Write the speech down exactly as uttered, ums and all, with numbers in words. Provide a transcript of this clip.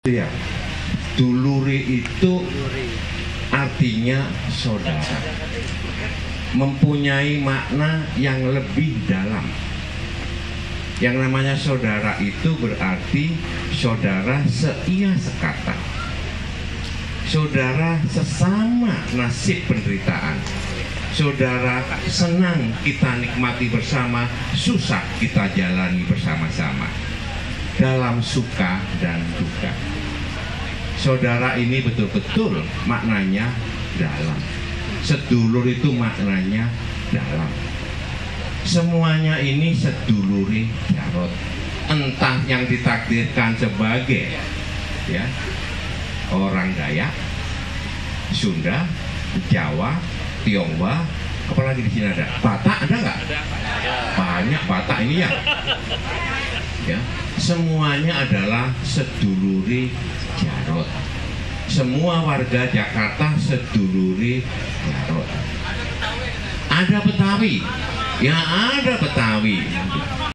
Ya, duluri itu artinya saudara, mempunyai makna yang lebih dalam. Yang namanya saudara itu berarti saudara seia sekata, saudara sesama nasib penderitaan, saudara senang kita nikmati bersama, susah kita jalani bersama-sama dalam suka dan duka. Saudara ini betul-betul maknanya dalam. Sedulur itu maknanya dalam. Semuanya ini seduluri Jarot. Entah yang ditakdirkan sebagai ya orang Dayak, Sunda, Jawa, Tionghoa, apalagi di sini ada Batak, ada nggak? Banyak Batak ini ya. Ya, semuanya adalah seduluri Jarot. Semua warga Jakarta seduluri Jarot. Ada Betawi, ya ada Betawi.